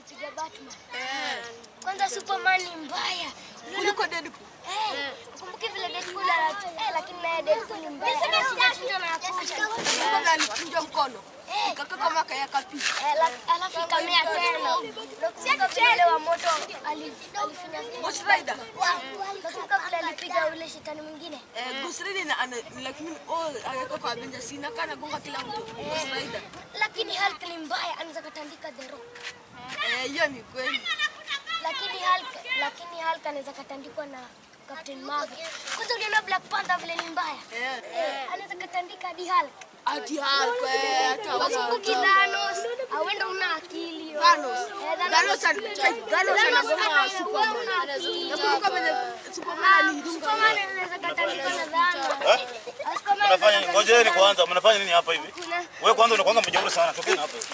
alipiga Batman. Kwanza Superman ni mbaya. Kuliko Deadpool. Ukumbuke vile Deadpool lakini naye Deadpool ni mbaya. Anachinja na kufa. Kwanza alichinja mkono. Kaka kama kaya kapi. Alafu kamea tena. Nakumbuka vile wa moto alifinya. Ghost Rider. Nakumbuka vile alipiga ule shetani mwingine. Ghost Rider lakini akaka kwa Avengers sina kana gonga kila mtu. Ghost Rider. Lakini Hulk ni mbaya, anaweza katandika The Rock. Hiyo ni kweli. Lakini Hulk anaweza katandikwa na Captain Marvel. Kwanza uliona Black Panther vile ni mbaya. Anaweza katandika hadi Hulk. Hadi Hulk hata Wakumbuki Thanos, awenda una akili. Thanos anagoma Superman. Nakumbuka vile Superman alidunga. Superman anaweza katandikwa na Thanos. Mnafanya ngojeni kwanza, mnafanya nini hapa hivi? Wewe kwanza unakuanga mjeuri sana, tokeni hapa hivi.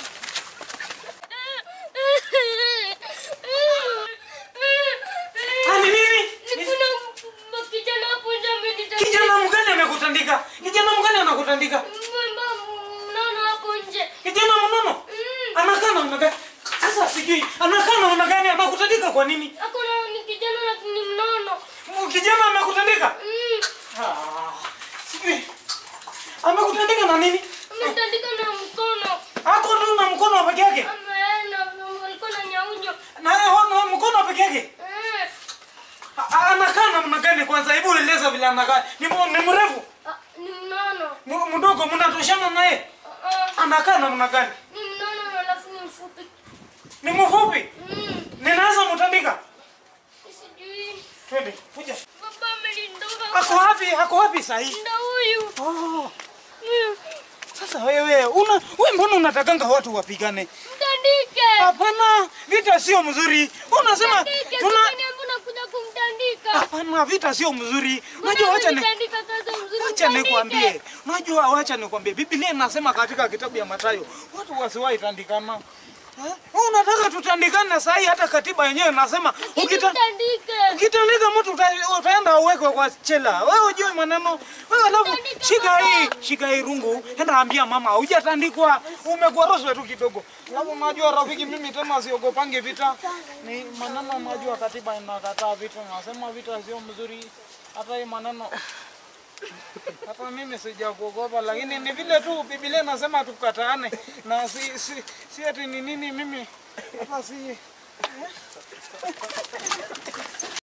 Ani nini? Kijana hapo nje amenitandika. Kijana mgani amekutandika? Kijana mgani anakutandika? Mnono hapo nje. Kijana mnono? Anakaa namna gani? Sasa sijui. Anakaa namna gani anakutandika kwa nini? Hakuna ni kijana ni mnono. Kijana amekutandika? Sijui. Amekutandika na nini? Ametandika na mkono. Hako tu na mkono peke yake? Alikuwa na nyaunyo. Na mkono peke yake? Anakaa namna gani kwanza? Hebu eleza vile anakaa. Ni mrefu? Ni mnono. Mdogo mnatoshana naye? Anakaa namna gani? Ni mnono alafu ni mfupi. Ni mfupi? Ninaweza mtandika? Sijui. Twende, kuja. Baba amelindoka. Ako wapi sahi? Ndio huyu. Sasa wewe mbona unatakanga watu wapigane? Mtandike. Hapana, vita sio mzuri. Unasema unakuja kumtandika. Hapana, vita sio mzuri. Unajua acha nikwambie. Acha nikwambie. Biblia inasema katika kitabu ya Mathayo, watu wasiwahi tandikana. Unataka tutandikane sasa hata katiba yenyewe inasema ukitandika mtu utaenda uwekwe kwa chela. Wewe unajua maneno. Wewe alafu shika hii rungu, enda ambia mama hujatandikwa, umegoroswa tu kidogo. Alafu unajua rafiki, mimi tena siogopange vita. Ni maneno unajua katiba inakataa vita. Nasema vita sio mzuri. Hata hii maneno hata mimi sijakuogopa, lakini ni vile tu Biblia inasema tukataane na si ati ni nini mimi hata si